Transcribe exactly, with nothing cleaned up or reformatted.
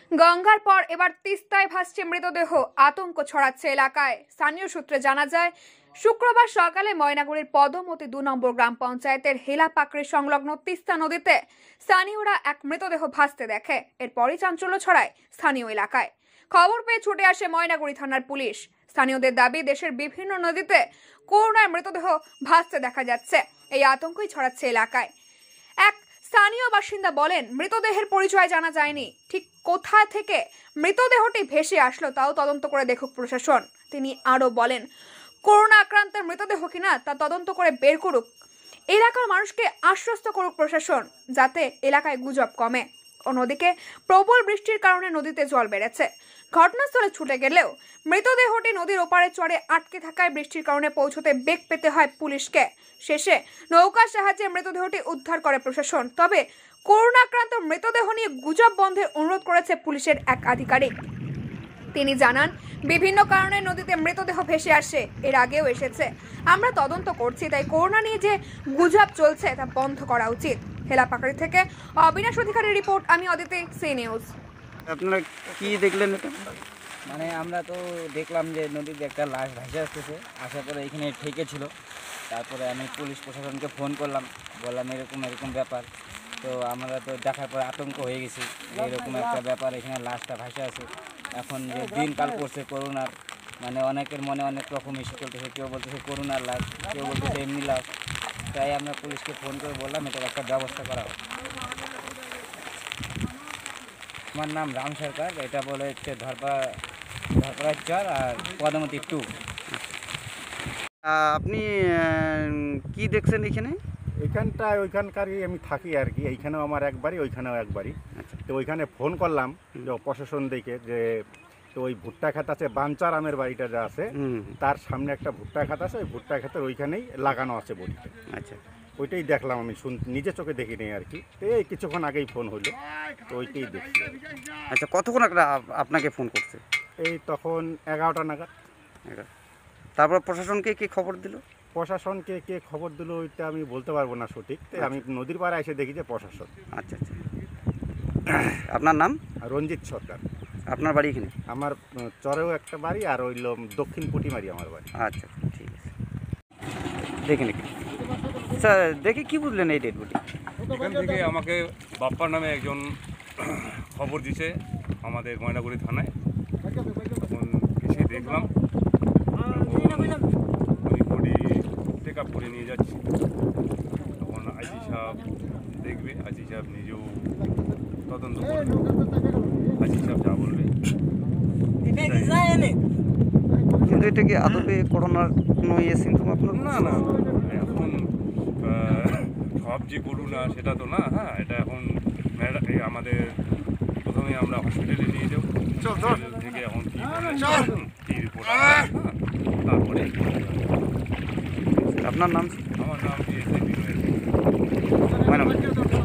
গঙ্গার পর এবার তিস্তায় ভাসছে মৃতদেহ, আতঙ্ক ছড়াচ্ছে এলাকায়। স্থানীয় সূত্রে জানা যায়, শুক্রবার সকালে ময়নাগুড়ির পদমতি দু নম্বর গ্রাম পঞ্চায়েতের হেলাপাকড়ি সংলগ্ন তিস্তা নদীতে স্থানীয়রা এক মৃতদেহ ভাসতে দেখে। এরপরই চাঞ্চল্য ছড়ায় স্থানীয় এলাকায়। খবর পেয়ে ছুটে আসে ময়নাগুড়ি থানার পুলিশ। স্থানীয়দের দাবি, দেশের বিভিন্ন নদীতে করোনার মৃতদেহ ভাসতে দেখা যাচ্ছে। এই আতঙ্কই ছড়াচ্ছে এলাকায়। এক স্থানীয় বাসিন্দা বলেন, মৃতদেহের পরিচয় জানা যায়নি। ঠিক কোথা থেকে মৃতদেহটি ভেসে আসলো তাও তদন্ত করে দেখুক প্রশাসন। তিনি আরো বলেন, করোনা আক্রান্তের মৃতদেহ কিনা তা তদন্ত করে বের করুক। এলাকার মানুষকে আশ্বস্ত করুক প্রশাসন, যাতে এলাকায় গুজব কমে। অন্যদিকে প্রবল বৃষ্টির কারণে নদীতে জল বেড়েছে। ঘটনাস্থলে ছুটে গেলেও মৃতদেহটি নদীর ওপারে চড়ে আটকে থাকায় বৃষ্টির কারণে পৌঁছতে বেগ পেতে হয় পুলিশকে। শেষে নৌকার সাহায্যে মৃতদেহটি উদ্ধার করে প্রশাসন। তবে করোনা আক্রান্ত মৃতদেহ নিয়ে গুজব বন্ধের অনুরোধ করেছে পুলিশের এক আধিকারিক। তিনি জানান, বিভিন্ন কারণে নদীতে মৃতদেহ ভেসে আসে, এর আগেও এসেছে। আমরা তদন্ত করছি, তাই করোনা নিয়ে যে গুজব চলছে তা বন্ধ করা উচিত। হেলাপাকড়ি থেকে অবিনাশ অধিকারীর রিপোর্ট, আমি অদিতি, সি নিউজ। আপনারা কি দেখলেন এটা? মানে আমরা তো দেখলাম যে নদীতে একটা লাশ ভাসে আসতেছে, আসার পরে এখানে ঠেকে ছিল। তারপরে আমি পুলিশ প্রশাসনকে ফোন করলাম, বললাম এরকম এরকম ব্যাপার। তো আমরা তো দেখার পরে আতঙ্ক হয়ে গেছি যে এরকম একটা ব্যাপার, এখানে লাশটা ভাসে আছে। এখন যে দিনকাল করছে করোনার, মানে অনেকের মনে অনেক রকম ইস্যু চলতেছে। কেউ বলতেছে করোনার লাশ, কেউ বলতেছে এমনি লাশ। তাই আমরা পুলিশকে ফোন করে বললাম এটার একটা ব্যবস্থা করা হোক। আমার নাম রাম সরকার, এটা বলে হচ্ছে ধরপা ধরপাড়ার চর আর পদমতি টু। আপনি কি দেখছেন এখানে? এখানটায় ওইখানকারই আমি থাকি আর কি। এইখানেও আমার একবারই, ওইখানেও একবারই। তো ওইখানে ফোন করলাম যে প্রশাসন দেখে, যে তো ওই ভুট্টা খাত আছে, বাঞ্চার আমের বাড়িটা যা আছে তার সামনে একটা ভুট্টা খাত আছে, ওই ভুট্টা খাতের ওইখানেই লাগানো আছে বডিটা। আচ্ছা, ওইটাই দেখলাম আমি, শুন নিজে চোখে দেখিনি আর কি। তো এই কিছুক্ষণ আগেই ফোন হলো, তো ওইটাই দেখছি। আচ্ছা, কতক্ষণ একটা আপনাকে ফোন করছে? এই তখন এগারোটা নাগাদ। তারপর প্রশাসনকে কি খবর দিল? প্রশাসনকে কে খবর দিল ওইটা আমি বলতে পারবো না সঠিক। তাই আমি নদীর পাড়ে এসে দেখি যে প্রশাসন। আচ্ছা আচ্ছা। আপনার নাম? রঞ্জিত সরকার। আপনার বাড়ি এখানে? আমার চরেও একটা বাড়ি, আর ওইল দক্ষিণ পুটিমারি আমার বাড়ি। আচ্ছা, ঠিক আছে। দেখে নাকি স্যার, দেখে কি বুঝলেন এই ডেড বডি? এখান থেকে আমাকে বাপ্পার নামে একজন খবর দিছে আমাদের ময়নাগুড়ি থানায়। তখন এসে দেখলাম, ওই বডি টেক আপ করে নিয়ে যাচ্ছি। তখন আইজি সাহেব দেখবে, আইজি সাহেব নিজেও তদন্ত করবে। আইজি সাহেব যা বলবে। কিন্তু এটা কি আদতে করোনার কোনো ইয়ে সিমটম আপনার? না না, এখন সব যে করোনা সেটা তো না। হ্যাঁ, এটা এখন আমাদের প্রথমে আমরা হসপিটালে নিয়ে যাবো, হসপিটাল থেকে এখন কি কি রিপোর্ট আসে, তারপরে। আপনার নাম? আমার নাম এস আই বিনয়।